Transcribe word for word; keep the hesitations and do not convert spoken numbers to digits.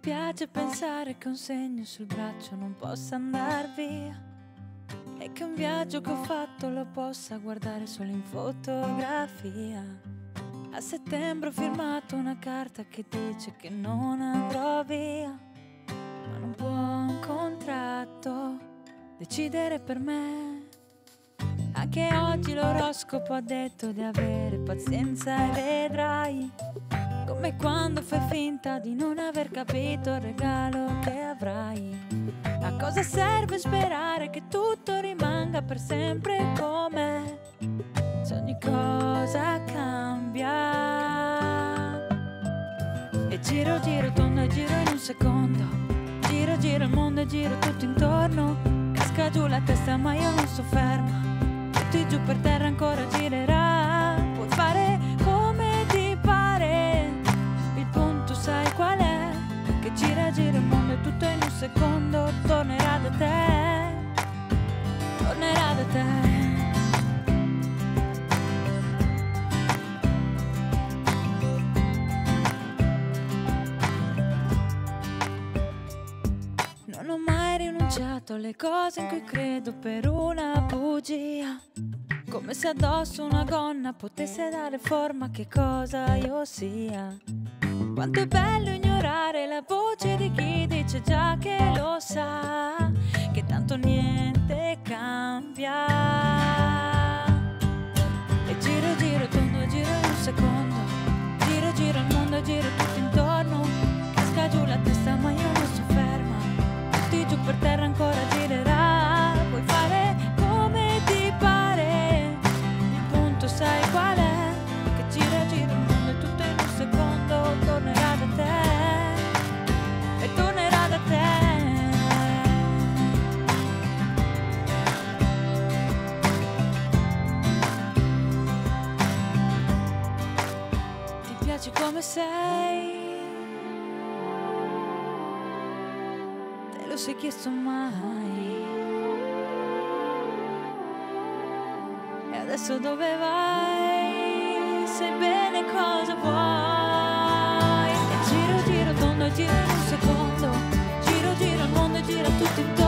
piace pensare che un segno sul braccio non possa andar via e che un viaggio che ho fatto lo possa guardare solo in fotografia. A settembre ho firmato una carta che dice che non andrò via, ma non può un contratto decidere per me. Anche oggi l'oroscopo ha detto di avere pazienza e vedrai, come quando fai finta di non aver capito il regalo che avrai. A cosa serve sperare che tutto rimanga per sempre com'è, se ogni cosa cambia? E giro giro tondo e giro in un secondo, giro giro il mondo e giro tutto intorno. Casca giù la testa ma io non sto ferma, tutti giù per terra ancora girerà. Puoi fare come ti pare, il punto sai qual è? Che gira gira il mondo e tutto in un secondo tornerà da te, tornerà da te. Non ho mai rinunciato alle cose in cui credo per una bugia, come se addosso una gonna potesse dare forma a che cosa io sia. Quanto è bello ignorare la voce di chi dice già che lo sa, che tanto niente cambia. E giro giro tondo e giro in un secondo, giro giro il mondo e giro tutto intorno. Casca giù la testa ma io non sto ferma, tutti giù per terra ancora girerà. Puoi fare come ti pare, il punto sai qual è? Che gira gira il mondo e tutto in un secondo tornerà da te, e tornerà da te. Ti piaci come sei? Te lo sei chiesto mai? E adesso dove vai? Sai bene cosa vuoi? E giro giro tondo e giro in un secondo, giro giro il mondo e gira tutto intorno.